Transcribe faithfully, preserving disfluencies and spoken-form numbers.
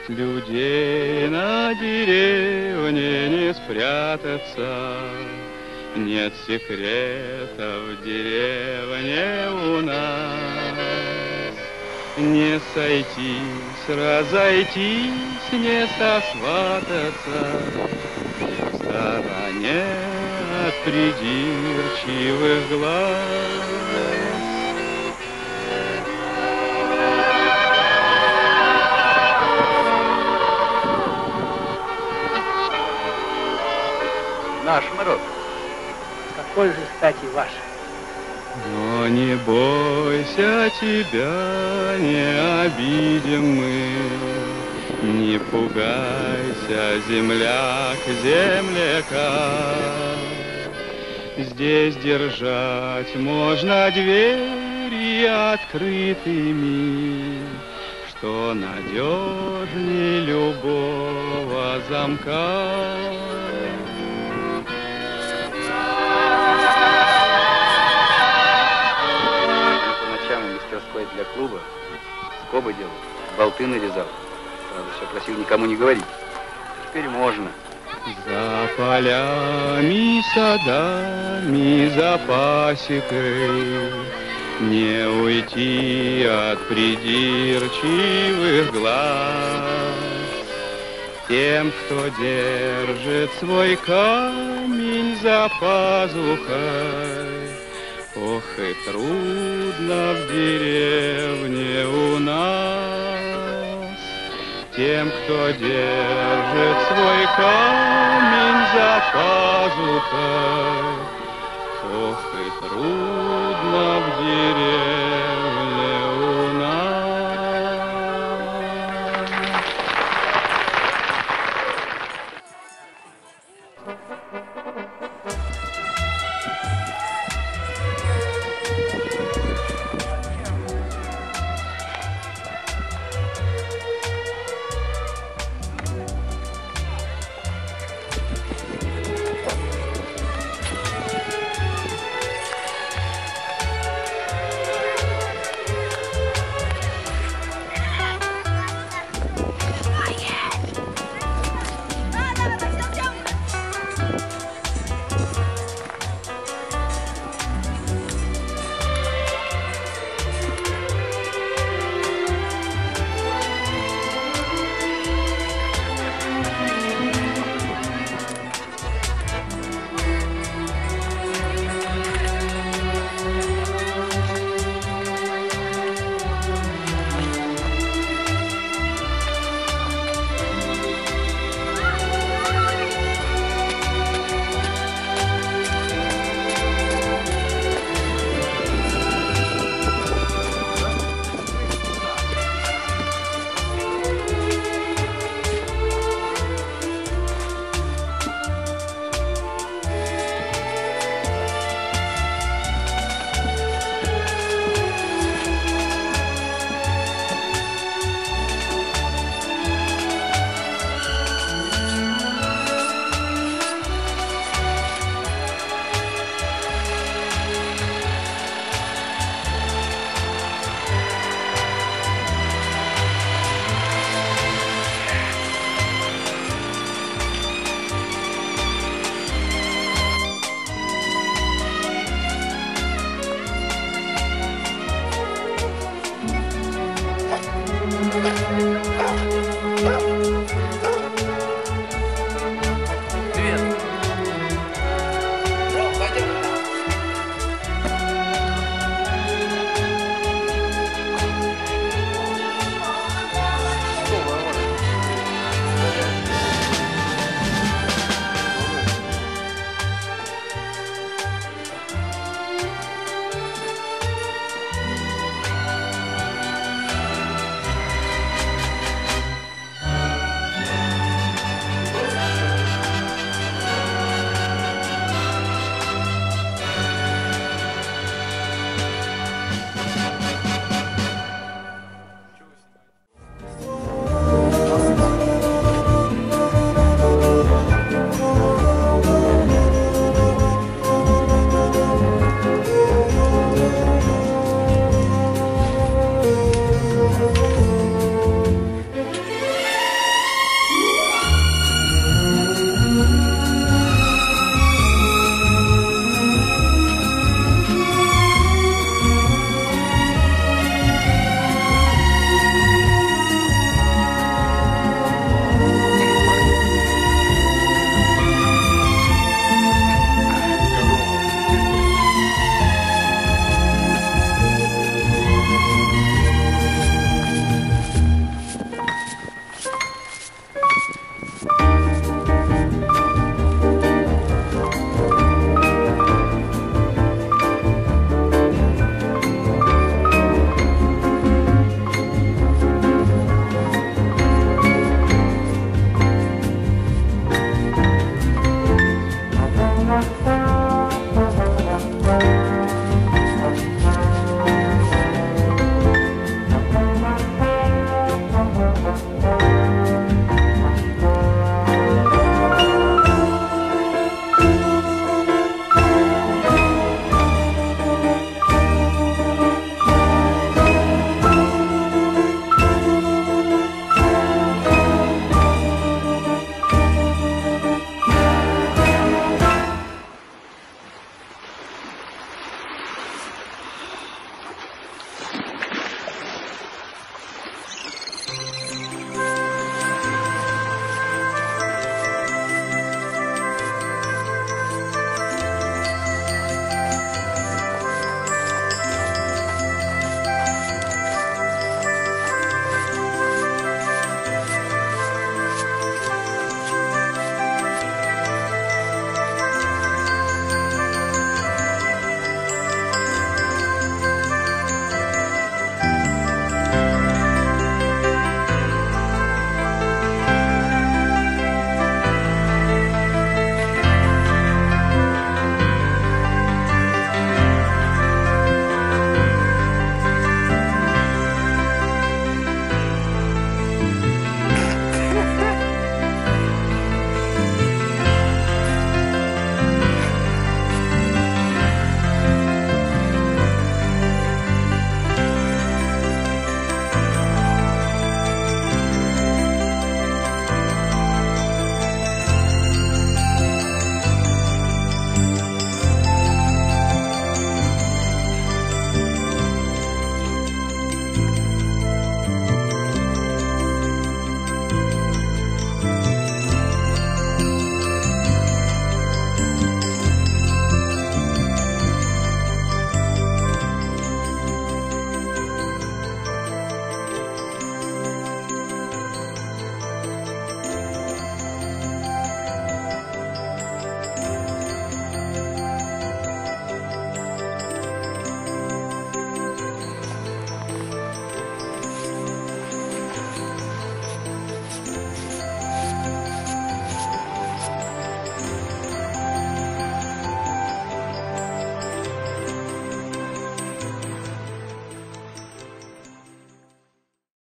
Людей на деревне не спрятаться, нет секретов в деревне у нас. Не сойтись, разойтись, не сосвататься в стороне от придирчивых глаз. Наш народ. Какой же, кстати, ваш? Но не бойся, тебя не обидим мы, не пугайся, земляк, земляка. Здесь держать можно двери открытыми, что надежнее любого замка. Для клуба скобы делал, болты нарезал. Правда, все просил никому не говорить. Теперь можно. За полями, садами, за пасекой не уйти от придирчивых глаз. Тем, кто держит свой камень за пазухой, ох, и трудно в деревне у нас. Тем, кто держит свой камень за пазухой, ох, и трудно.